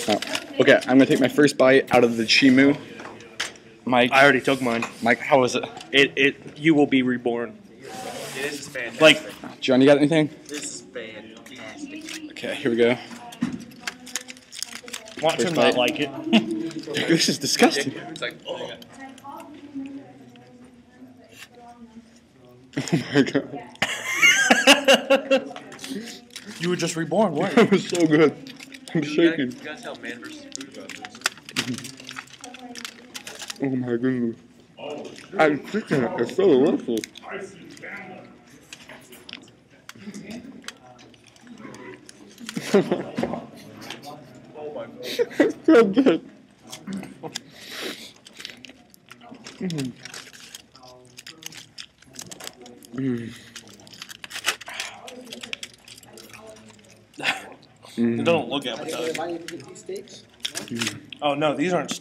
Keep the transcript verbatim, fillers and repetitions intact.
Oh. Okay, I'm gonna take my first bite out of the Chimu. Mike, I already took mine. Mike, how was it? It it you will be reborn. This is fantastic. Like, John, you got anything? This is fantastic. Okay, here we go. watch First him bite. not like it. This is disgusting. It's like, oh. Oh my god. You were just reborn, weren't That you? was so good. I'm You shaking. gotta, you gotta tell man versus food about this. Oh my goodness. I'm chicken. It's so delicious. It's so good. Mm. Mm. It don't look appetizing. Am I able to get these steaks? Oh no, these aren't steaks.